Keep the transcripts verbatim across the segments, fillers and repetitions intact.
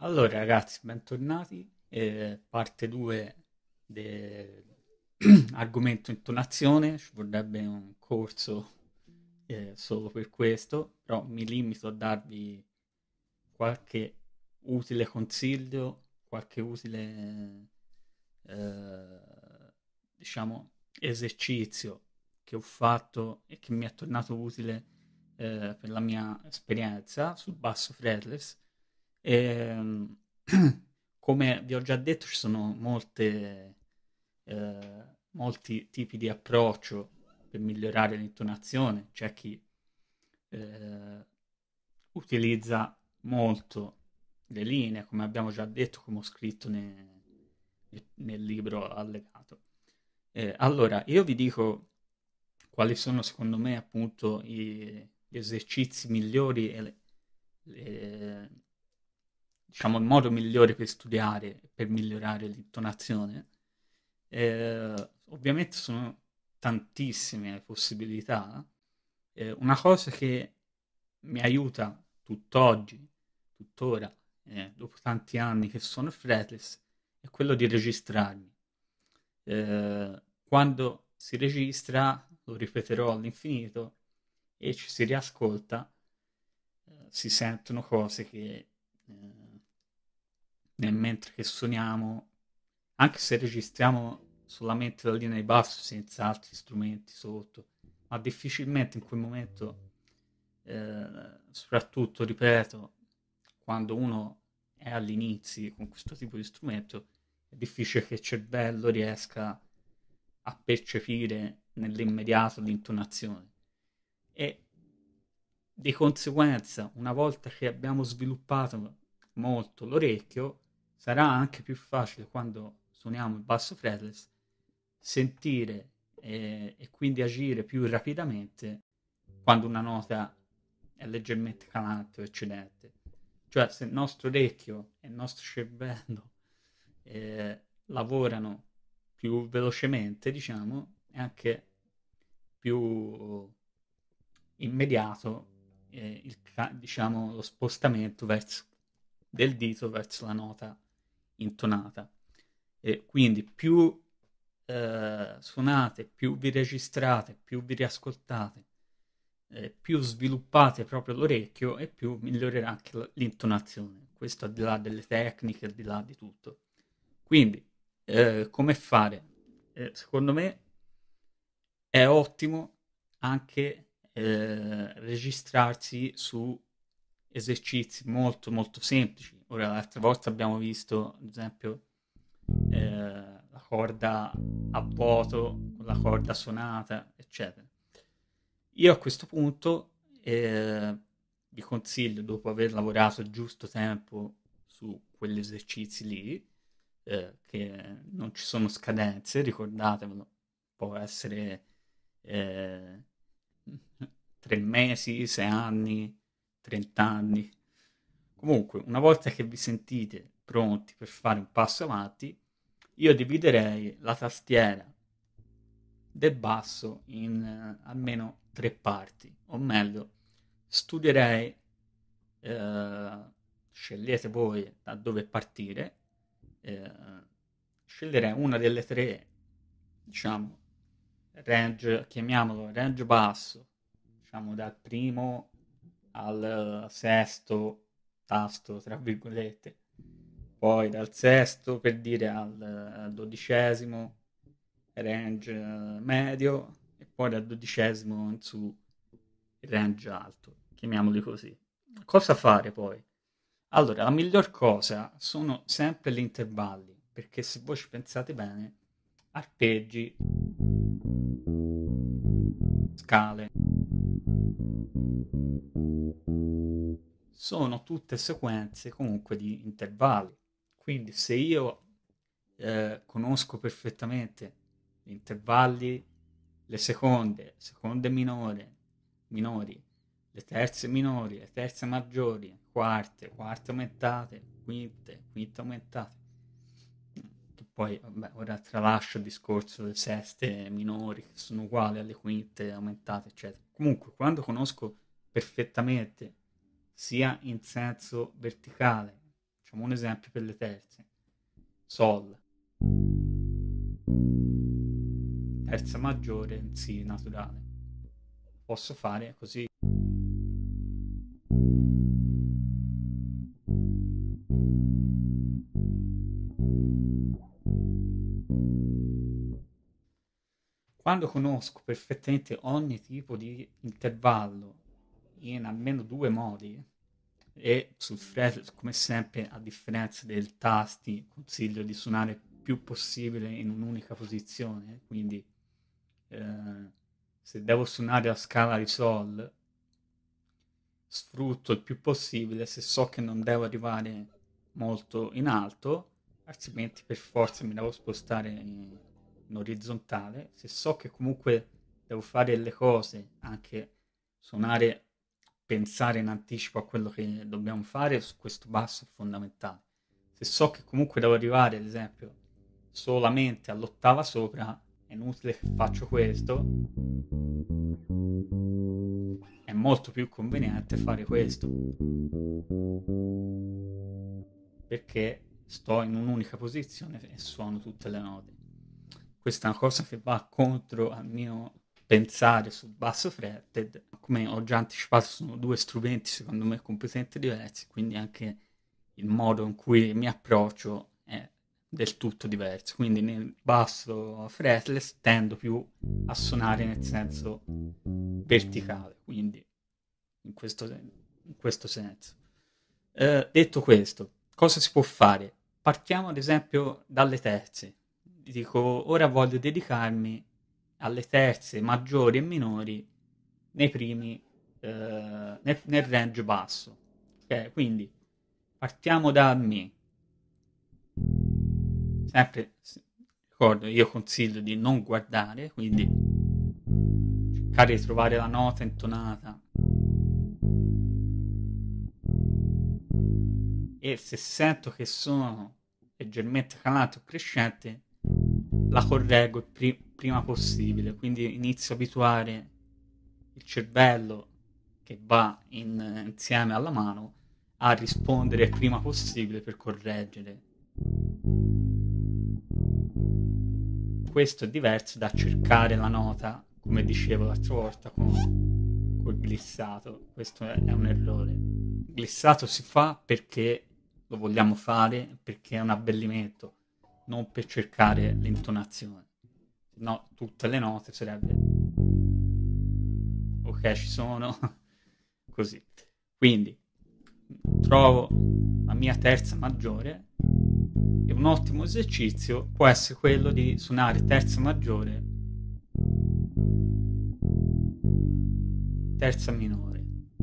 Allora ragazzi, bentornati. Eh, parte due dell'argomento intonazione. Ci vorrebbe un corso eh, solo per questo, però mi limito a darvi qualche utile consiglio, qualche utile, eh, diciamo, esercizio che ho fatto e che mi è tornato utile eh, per la mia esperienza sul basso fretless. Ehm, Come vi ho già detto, ci sono molte, eh, molti tipi di approccio per migliorare l'intonazione. C'è chi eh, utilizza molto le linee, come abbiamo già detto, come ho scritto ne- nel libro allegato. Eh, allora, io vi dico quali sono secondo me appunto i- gli esercizi migliori e le- le- diciamo il modo migliore per studiare e per migliorare l'intonazione. Eh, ovviamente sono tantissime le possibilità. Eh, una cosa che mi aiuta tutt'oggi, tuttora, eh, dopo tanti anni che sono fretless, è quello di registrarmi. Eh, quando si registra, lo ripeterò all'infinito, e ci si riascolta, eh, si sentono cose che eh, nel mentre che suoniamo, anche se registriamo solamente la linea di basso senza altri strumenti sotto, ma difficilmente in quel momento, eh, soprattutto, ripeto, quando uno è all'inizio con questo tipo di strumento, è difficile che il cervello riesca a percepire nell'immediato l'intonazione. E di conseguenza, una volta che abbiamo sviluppato molto l'orecchio, sarà anche più facile quando suoniamo il basso fretless sentire eh, e quindi agire più rapidamente quando una nota è leggermente calante o eccedente. Cioè, se il nostro orecchio e il nostro cervello eh, lavorano più velocemente, diciamo, è anche più immediato eh, il, ca- diciamo, lo spostamento verso, del dito verso la nota intonata. E quindi più eh, suonate, più vi registrate, più vi riascoltate, eh, più sviluppate proprio l'orecchio e più migliorerà anche l- l'intonazione. Questo al di là delle tecniche, al di là di tutto. Quindi, eh, come fare? Eh, secondo me è ottimo anche eh, registrarsi su esercizi molto molto semplici. Ora, l'altra volta abbiamo visto, ad esempio, eh, la corda a vuoto con la corda suonata, eccetera. Io a questo punto eh, vi consiglio, dopo aver lavorato il giusto tempo su quegli esercizi lì, eh, che non ci sono scadenze, ricordatevelo, può essere eh, tre mesi, sei anni, trenta anni. Comunque, una volta che vi sentite pronti per fare un passo avanti, io dividerei la tastiera del basso in eh, almeno tre parti, o meglio, studierei, eh, scegliete voi da dove partire, eh, sceglierei una delle tre, diciamo, range, chiamiamolo range basso, diciamo dal primo al sesto tasto, tra virgolette, poi dal sesto per dire al, al dodicesimo range eh, medio e poi dal dodicesimo in su il range alto, chiamiamoli così. Cosa fare poi? Allora, la miglior cosa sono sempre gli intervalli, perché se voi ci pensate bene, arpeggi, scale, sono tutte sequenze comunque di intervalli. Quindi se io eh, conosco perfettamente gli intervalli, le seconde, seconde minore, minori, le terze minori, le terze maggiori, quarte, quarte aumentate, quinte, quinte aumentate. Che poi, vabbè, ora tralascio il discorso delle seste minori che sono uguali alle quinte aumentate, eccetera. Comunque, quando conosco perfettamente sia in senso verticale Facciamo un esempio per le terze. Sol, terza maggiore in Si naturale. Posso fare così. Quando conosco perfettamente ogni tipo di intervallo in almeno due modi, e sul fret, come sempre, a differenza dei tasti, consiglio di suonare più possibile in un'unica posizione, quindi eh, se devo suonare la scala di Sol, sfrutto il più possibile, se so che non devo arrivare molto in alto, altrimenti per forza mi devo spostare in, in orizzontale. Se so che comunque devo fare le cose, anche suonare, pensare in anticipo a quello che dobbiamo fare, su questo basso è fondamentale. Se so che comunque devo arrivare, ad esempio, solamente all'ottava sopra, è inutile che faccio questo, è molto più conveniente fare questo, perché sto in un'unica posizione e suono tutte le note. Questa è una cosa che va contro al mio pensare sul basso fretted. Come ho già anticipato, sono due strumenti secondo me completamente diversi, quindi anche il modo in cui mi approccio è del tutto diverso. Quindi nel basso fretless tendo più a suonare nel senso verticale, quindi in questo, in questo senso. Eh, detto questo, cosa si può fare? Partiamo ad esempio dalle terze. Dico, ora voglio dedicarmi alle terze maggiori e minori nei primi, eh, nel, nel range basso. Ok, quindi partiamo da Mi. Sempre, ricordo, io consiglio di non guardare, quindi cercare di trovare la nota intonata e se sento che sono leggermente calante o crescente la correggo il pri- prima possibile, quindi inizio a abituare il cervello che va in- insieme alla mano a rispondere il prima possibile per correggere. Questo è diverso da cercare la nota, come dicevo l'altra volta, con col glissato. Questo è, è un errore. Il glissato si fa perché lo vogliamo fare, perché è un abbellimento, non per cercare l'intonazione. No, tutte le note sarebbe ok, ci sono così. Quindi trovo la mia terza maggiore e un ottimo esercizio può essere quello di suonare terza maggiore, terza minore.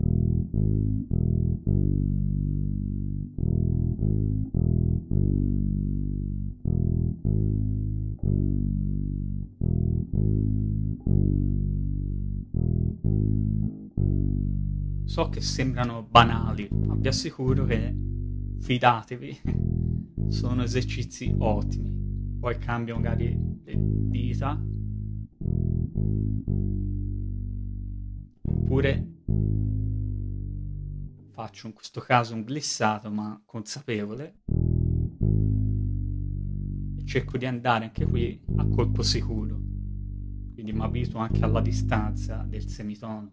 So che sembrano banali, ma vi assicuro che, fidatevi, sono esercizi ottimi. Poi cambio magari le dita, oppure faccio in questo caso un glissato ma consapevole e cerco di andare anche qui a colpo sicuro, quindi mi abituo anche alla distanza del semitono.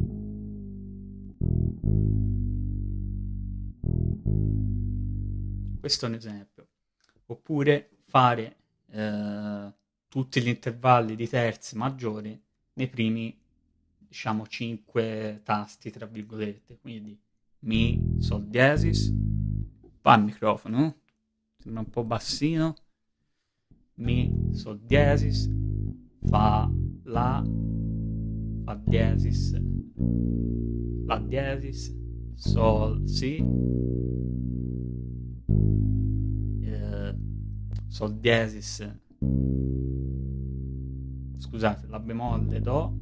Questo è un esempio. Oppure fare eh, tutti gli intervalli di terze maggiori nei primi, diciamo, cinque tasti, tra virgolette. Quindi Mi, Sol diesis, fa il microfono, sembra un po' bassino. Mi, Sol diesis, Fa, La, Fa diesis, La diesis, Sol, Si, eh, Sol diesis, scusate, La bemolle, Do,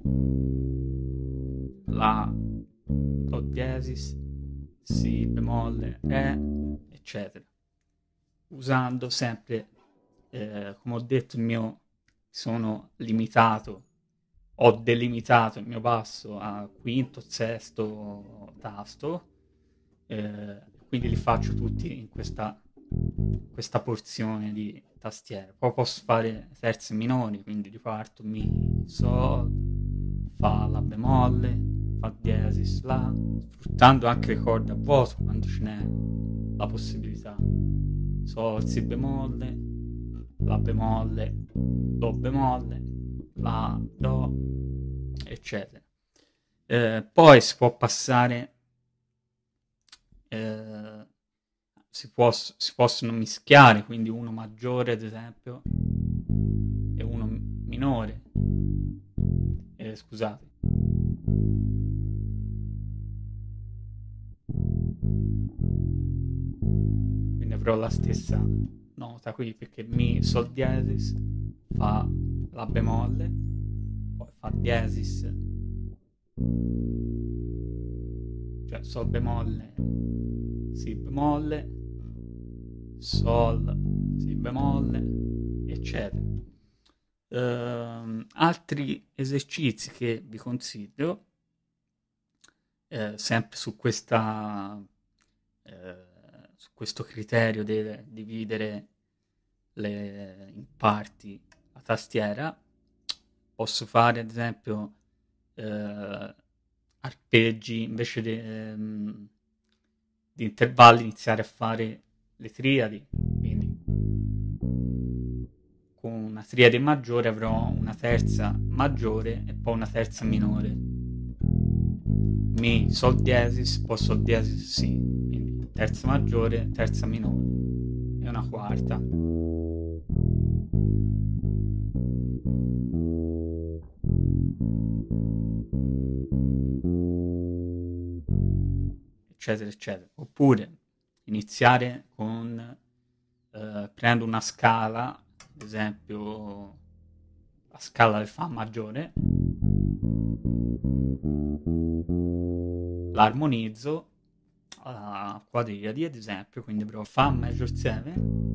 La, Do diesis, Si bemolle, Re, eccetera. Usando sempre, eh, come ho detto, il mio sono limitato, ho delimitato il mio basso a quinto, sesto tasto, eh, quindi li faccio tutti in questa, questa porzione di tastiera. Poi posso fare terze minori, quindi riparto Mi, Sol, Fa, La bemolle, Fa diesis, La, sfruttando anche le corde a vuoto quando ce n'è la possibilità. Sol, Si bemolle, La bemolle, Do bemolle, La, Do, eccetera. Eh, poi si può passare, eh, si, può, si possono mischiare, quindi uno maggiore ad esempio e uno minore. Eh, scusate. Quindi avrò la stessa nota qui perché Mi, Sol diesis, Fa, La bemolle, poi Fa diesis, cioè Sol bemolle, Si bemolle, Sol, Si bemolle, eccetera. Uh, altri esercizi che vi consiglio, eh, sempre su, questa, eh, su questo criterio di dividere le, in parti la tastiera, posso fare ad esempio eh, arpeggi invece di, ehm, di intervalli, iniziare a fare le triadi, quindi con una triade maggiore avrò una terza maggiore e poi una terza minore. Mi, Sol diesis, poi Sol diesis Si, quindi terza maggiore, terza minore e una quarta. Eccetera, eccetera. Oppure iniziare con eh, prendo una scala, ad esempio la scala del Fa maggiore, l'armonizzo a quadriadi ad esempio, quindi avrò Fa major sette,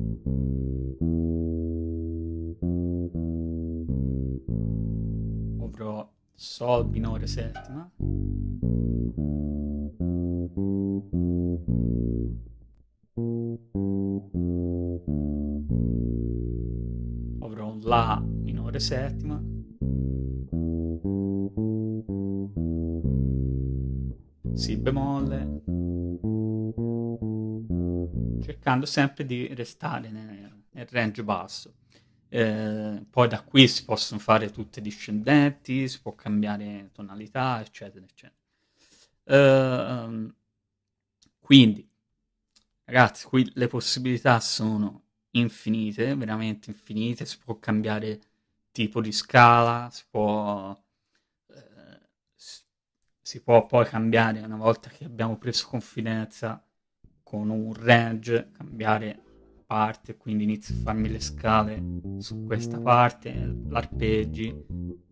avrò Sol minore settima, avrò un La minore settima, Si bemolle, cercando sempre di restare nel, nel range basso. Eh, poi da qui si possono fare tutte discendenti, si può cambiare tonalità, eccetera, eccetera. Eh, quindi, ragazzi, qui le possibilità sono infinite, veramente infinite, si può cambiare tipo di scala, si può, eh, si può poi cambiare una volta che abbiamo preso confidenza con un range, cambiare parte, quindi inizio a farmi le scale su questa parte, l'arpeggi,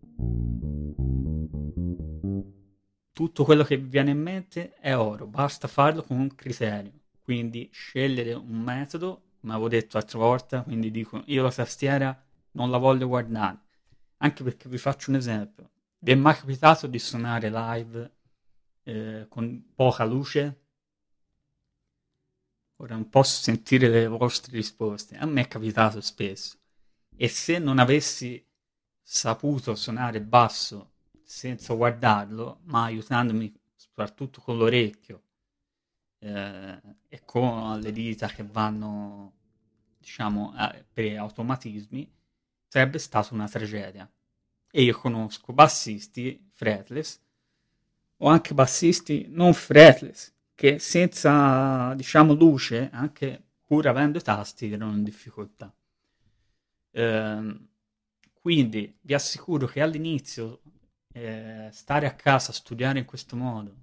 tutto quello che vi viene in mente è oro, basta farlo con un criterio, quindi scegliere un metodo, come avevo detto l'altra volta, quindi dico io la tastiera non la voglio guardare, anche perché vi faccio un esempio, vi è mai capitato di suonare live eh, con poca luce? Ora non posso sentire le vostre risposte, a me è capitato spesso, e se non avessi saputo suonare basso senza guardarlo, ma aiutandomi soprattutto con l'orecchio eh, e con le dita che vanno, diciamo, eh, per automatismi, sarebbe stata una tragedia. E io conosco bassisti fretless o anche bassisti non fretless che senza, diciamo, luce, anche pur avendo i tasti, erano in difficoltà. Ehm, quindi vi assicuro che all'inizio eh, stare a casa a studiare in questo modo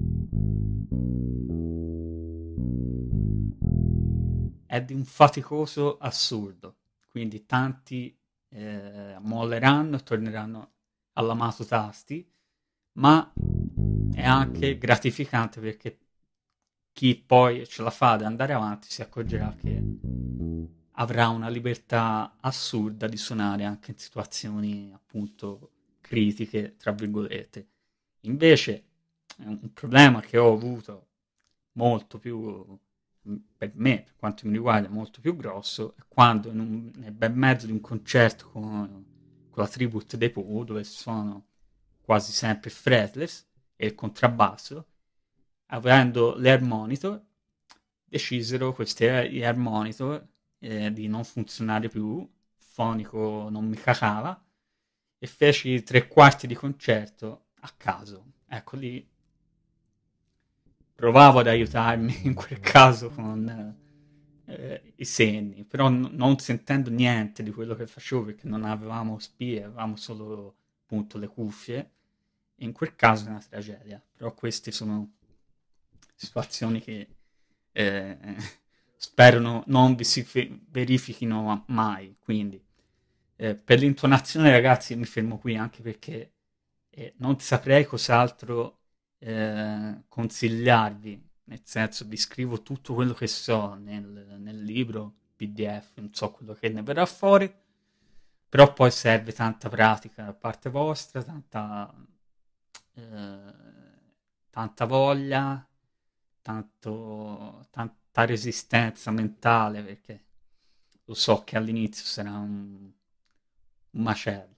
è di un faticoso assurdo. Quindi tanti eh, molleranno e torneranno all'amato tasti, ma è anche gratificante perché chi poi ce la fa ad andare avanti si accorgerà che avrà una libertà assurda di suonare anche in situazioni appunto critiche, tra virgolette. Invece è un problema che ho avuto molto più per me, per quanto mi riguarda, molto più grosso, è quando in un, nel bel mezzo di un concerto con, con la tribute dei Pooh, dove suono quasi sempre fretless e il contrabbasso, avendo l'Air Monitor, decisero questi Air Monitor eh, di non funzionare più, il fonico non mi cacava, e feci tre quarti di concerto a caso. Ecco lì provavo ad aiutarmi in quel caso con eh, i segni, però n- non sentendo niente di quello che facevo perché non avevamo spie, avevamo solo appunto le cuffie, e in quel caso è una tragedia. Però queste sono situazioni che eh, spero no- non vi si fe- verifichino ma- mai. Quindi eh, per l'intonazione, ragazzi, mi fermo qui anche perché eh, non saprei cos'altro eh, consigliarvi. Nel senso, vi scrivo tutto quello che so nel, nel libro, P D F, non so quello che ne verrà fuori, però poi serve tanta pratica da parte vostra, tanta, eh, tanta voglia, tanto, tanta resistenza mentale, perché lo so che all'inizio sarà un, un macello.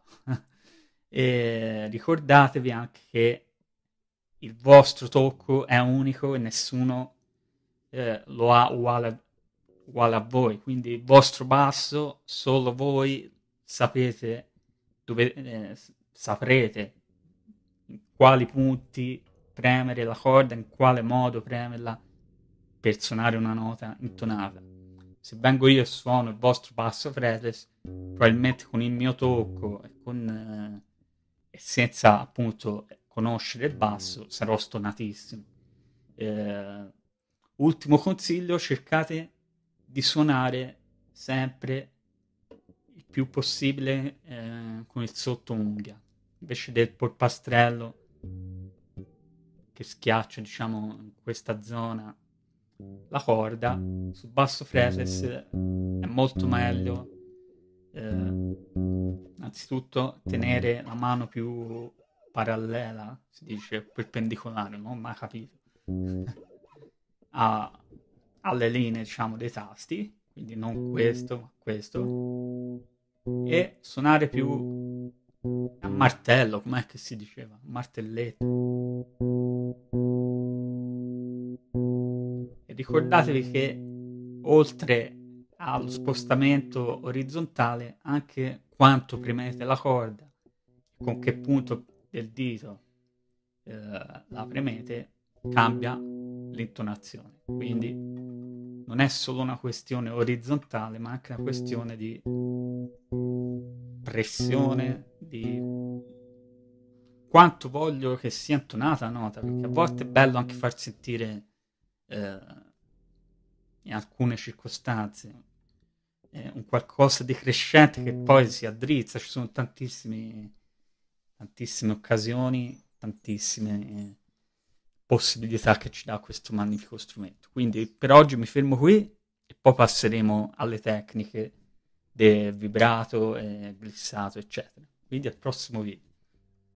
E ricordatevi anche che il vostro tocco è unico e nessuno eh, lo ha uguale, uguale a voi, quindi il vostro basso solo voi sapete dove, eh, saprete in quali punti premere la corda, in quale modo premerla per suonare una nota intonata. Se vengo io e suono il vostro basso fretless, probabilmente con il mio tocco e, con, eh, e senza appunto conoscere il basso sarò stonatissimo. Eh, ultimo consiglio, cercate di suonare sempre il più possibile eh, con il sottounghia, invece del polpastrello che schiaccia, diciamo, in questa zona la corda. Sul basso fretless è molto meglio eh, innanzitutto tenere la mano più parallela, si dice perpendicolare, non ho mai capito, a- alle linee, diciamo, dei tasti, quindi non questo, ma questo, e suonare più a martello, com'è che si diceva? Martelletto. E ricordatevi che oltre allo spostamento orizzontale, anche quanto premete la corda, con che punto del dito eh, la premete, cambia l'intonazione. Quindi non è solo una questione orizzontale, ma anche una questione di pressione, di quanto voglio che sia intonata la nota, perché a volte è bello anche far sentire eh, in alcune circostanze eh, un qualcosa di crescente che poi si addrizza. Ci sono tantissimi, tantissime occasioni, tantissime eh, possibilità che ci dà questo magnifico strumento. Quindi per oggi mi fermo qui e poi passeremo alle tecniche del vibrato, e glissato, eccetera. Quindi al prossimo video.